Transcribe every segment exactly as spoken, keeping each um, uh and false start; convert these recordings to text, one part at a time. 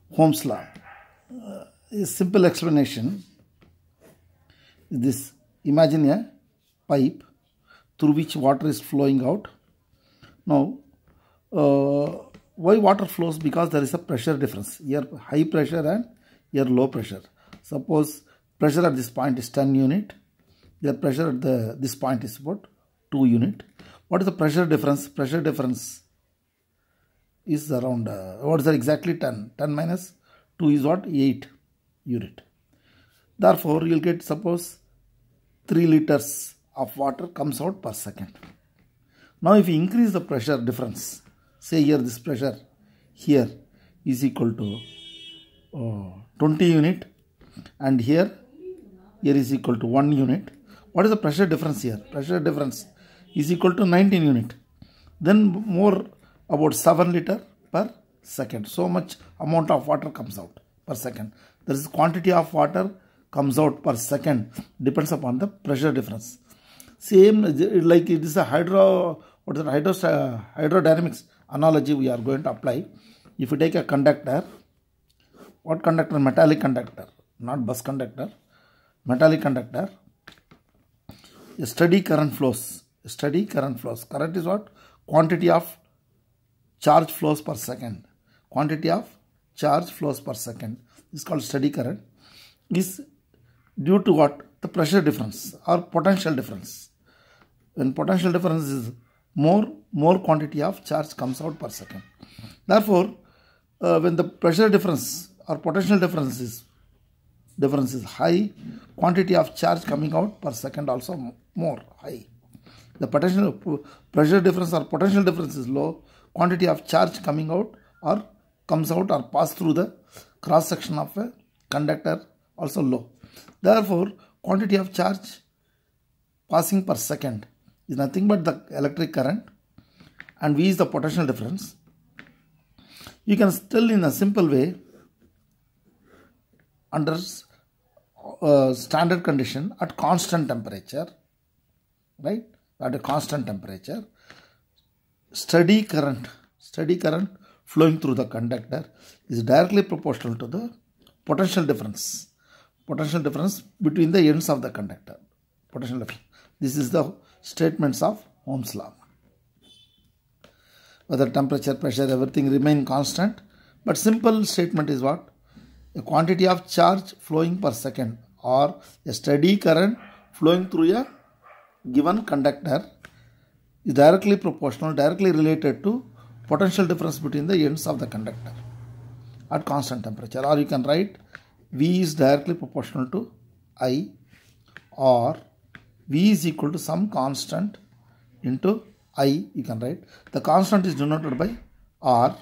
Ohm's law. Uh, a simple explanation is this. Imagine a pipe through which water is flowing out. Now, uh, why water flows? Because there is a pressure difference. Here high pressure and here low pressure. Suppose pressure at this point is ten unit. Here pressure at the this point is about two unit. What is the pressure difference? Pressure difference is around, uh, what is that exactly? ten. ten minus two is what? eight unit. Therefore, you will get, suppose, three liters of water comes out per second. Now, if you increase the pressure difference, say here this pressure here is equal to uh, twenty unit, and here, here is equal to one unit. What is the pressure difference here? Pressure difference is equal to nineteen unit. Then more about seven liter per second. So much amount of water comes out per second. There is quantity of water comes out per second, depends upon the pressure difference. Same like it is a hydro, what is the hydro, uh, hydrodynamics analogy we are going to apply. If you take a conductor, what conductor? Metallic conductor, not bus conductor, metallic conductor. A steady current flows. A steady current flows. Current is what? Quantity of charge flows per second. Quantity of charge flows per second. This is called steady current. Is due to what? The pressure difference or potential difference. When potential difference is more, more quantity of charge comes out per second. Therefore, uh, when the pressure difference or potential difference is difference is high, quantity of charge coming out per second also more high. The potential pressure difference or potential difference is low, quantity of charge coming out or comes out or pass through the cross section of a conductor also low. Therefore, quantity of charge passing per second is nothing but the electric current, and V is the potential difference. You can still in a simple way under uh, standard condition at constant temperature, right? At a constant temperature, steady current, steady current flowing through the conductor is directly proportional to the potential difference, potential difference between the ends of the conductor. Potential difference. This is the statements of Ohm's law. Whether temperature, pressure, everything remain constant, but simple statement is what? A quantity of charge flowing per second or a steady current flowing through a given conductor is directly proportional, directly related to potential difference between the ends of the conductor at constant temperature. Or you can write V is directly proportional to I, or V is equal to some constant into I, you can write. The constant is denoted by R,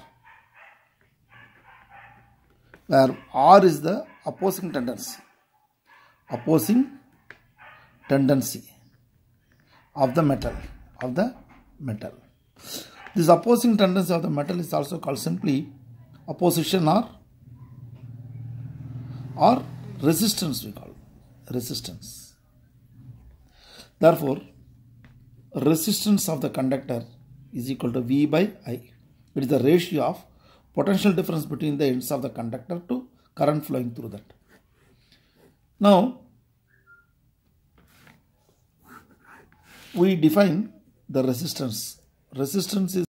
where R is the opposing tendency, opposing tendency of the metal, of the metal. This opposing tendency of the metal is also called simply opposition or or resistance, we call it, resistance. Therefore, resistance of the conductor is equal to V by I. It is the ratio of potential difference between the ends of the conductor to current flowing through that. Now, we define the resistance. Resistance is